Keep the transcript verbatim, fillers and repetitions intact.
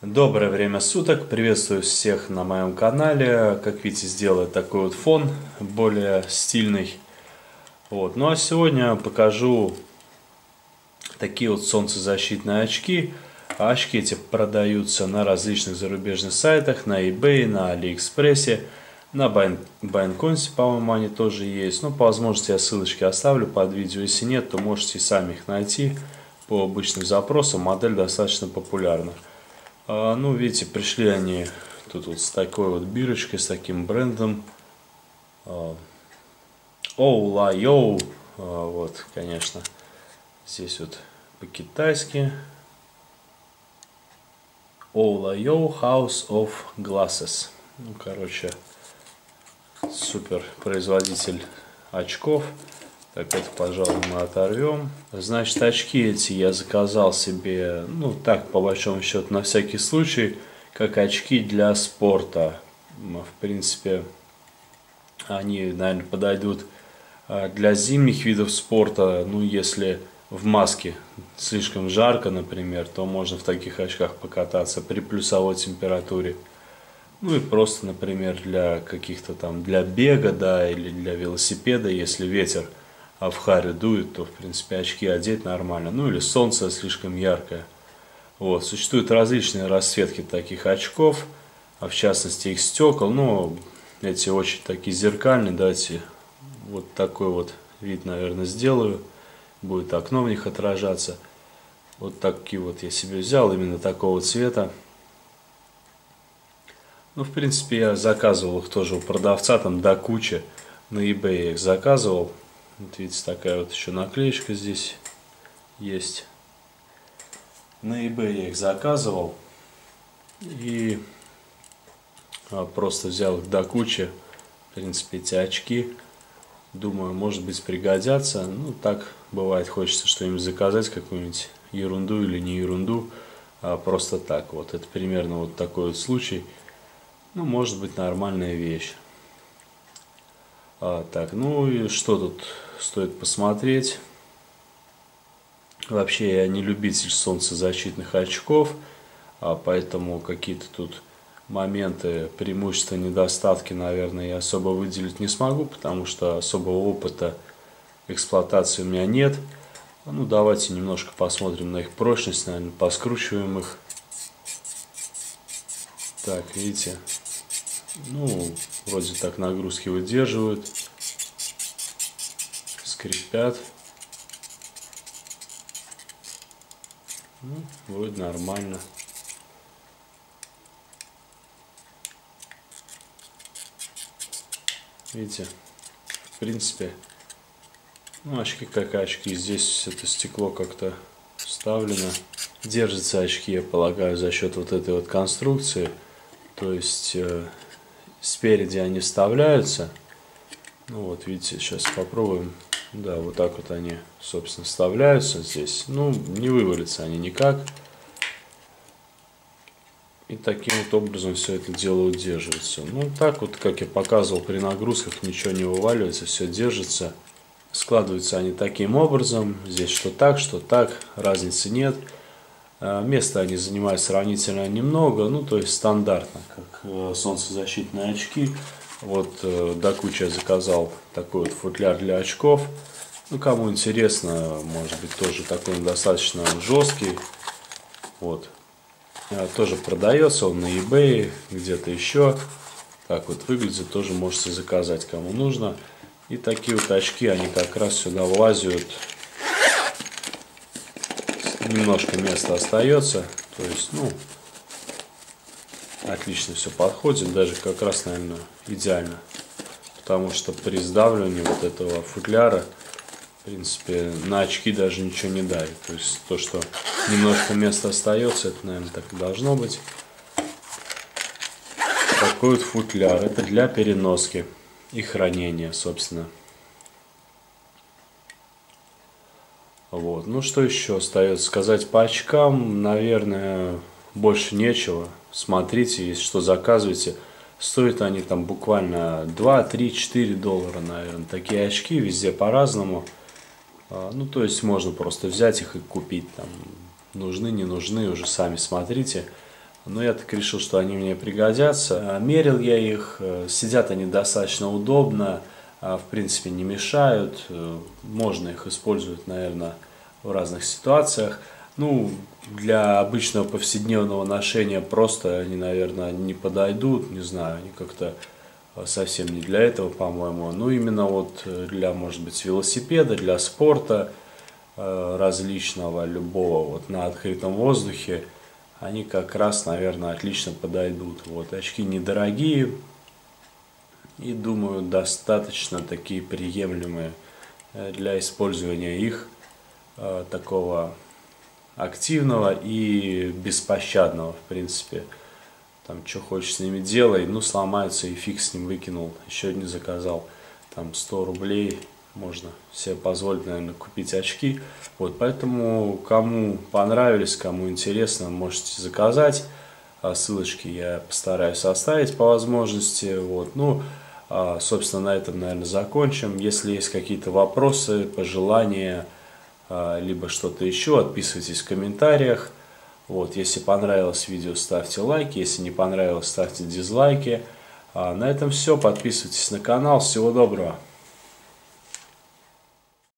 Доброе время суток, приветствую всех на моем канале. Как видите, сделаю такой вот фон, более стильный. Вот. Ну а сегодня покажу такие вот солнцезащитные очки. Очки эти продаются на различных зарубежных сайтах, на eBay, на AliExpress, на Байнконсе, по-моему, они тоже есть. Но по возможности я ссылочки оставлю под видео. Если нет, то можете сами их найти по обычным запросам. Модель достаточно популярна. А, ну, видите, пришли они тут вот с такой вот бирочкой, с таким брендом. Оула Йоу. Вот, конечно, здесь вот по-китайски. Оула Йоу House of Glasses. Ну, короче, супер производитель очков. Так, это, пожалуй, мы оторвем. Значит, очки эти я заказал себе, ну, так, по большому счету, на всякий случай, как очки для спорта. В принципе, они, наверное, подойдут для зимних видов спорта. Ну, если в маске слишком жарко, например, то можно в таких очках покататься при плюсовой температуре. Ну и просто, например, для каких-то там, для бега, да, или для велосипеда, если ветер а в харе дует, то, в принципе, очки одеть нормально. Ну, или солнце слишком яркое. Вот. Существуют различные расцветки таких очков, а в частности их стекол. Ну, эти очень такие зеркальные. Давайте вот такой вот вид, наверное, сделаю. Будет окно в них отражаться. Вот такие вот я себе взял, именно такого цвета. Ну, в принципе, я заказывал их тоже у продавца, там до кучи. На eBay я их заказывал. Вот видите, такая вот еще наклеечка здесь есть. На eBay я их заказывал. И просто взял их до кучи. В принципе, эти очки, думаю, может быть, пригодятся. Ну, так бывает, хочется что-нибудь заказать, какую-нибудь ерунду или не ерунду. А просто так вот. Это примерно вот такой вот случай. Ну, может быть, нормальная вещь. А, так, ну и что тут стоит посмотреть? Вообще я не любитель солнцезащитных очков, а поэтому какие-то тут моменты, преимущества, недостатки, наверное, я особо выделить не смогу, потому что особого опыта эксплуатации у меня нет. Ну, давайте немножко посмотрим на их прочность, наверное, поскручиваем их. Так, видите? Ну, вроде так нагрузки выдерживают, скрипят. Ну, вроде нормально. Видите, в принципе, ну, очки как очки. Здесь это стекло как-то вставлено. Держатся очки, я полагаю, за счет вот этой вот конструкции. То есть э, спереди они вставляются. Ну вот, видите, сейчас попробуем. Да, вот так вот они, собственно, вставляются здесь. Ну, не вывалятся они никак. И таким вот образом все это дело удерживается. Ну, так вот, как я показывал, при нагрузках ничего не вываливается, все держится. Складываются они таким образом. Здесь что так, что так, разницы нет. Места они занимают сравнительно немного, ну, то есть стандартно, как солнцезащитные очки. Вот до кучи я заказал такой вот футляр для очков. Ну, кому интересно, может быть, тоже такой достаточно жесткий. Вот. Тоже продается он на eBay, где-то еще. Так вот выглядит, тоже можете заказать, кому нужно. И такие вот очки, они как раз сюда влазят. Немножко места остается, то есть, ну, отлично все подходит, даже как раз, наверное, идеально, потому что при сдавливании вот этого футляра, в принципе, на очки даже ничего не давит, то есть то, что немножко места остается, это, наверное, так и должно быть. Такой вот футляр, это для переноски и хранения, собственно. Вот. Ну, что еще остается сказать по очкам? Наверное, больше нечего. Смотрите, если что, заказывайте. Стоят они там буквально два, три, четыре доллара, наверное. Такие очки везде по-разному. Ну, то есть можно просто взять их и купить. Там нужны, не нужны, уже сами смотрите. Но я так решил, что они мне пригодятся. Мерил я их, сидят они достаточно удобно, в принципе не мешают. Можно их использовать, наверное, в разных ситуациях. Ну, для обычного повседневного ношения просто они, наверное, не подойдут, не знаю, они как-то совсем не для этого, по-моему. Ну, именно вот для, может быть, велосипеда, для спорта различного, любого, вот на открытом воздухе, они как раз, наверное, отлично подойдут. Вот, очки недорогие и, думаю, достаточно такие приемлемые для использования их, такого активного и беспощадного, в принципе. Там, что хочешь с ними делай, ну, сломаются и фиг с ним, выкинул. Еще не заказал, там, сто рублей. Можно себе позволить, наверное, купить очки. Вот, поэтому, кому понравились, кому интересно, можете заказать. Ссылочки я постараюсь оставить по возможности. Вот, ну, собственно, на этом, наверное, закончим. Если есть какие-то вопросы, пожелания, либо что-то еще, отписывайтесь в комментариях. Вот, если понравилось видео, ставьте лайки. Если не понравилось, ставьте дизлайки. На этом все. Подписывайтесь на канал. Всего доброго.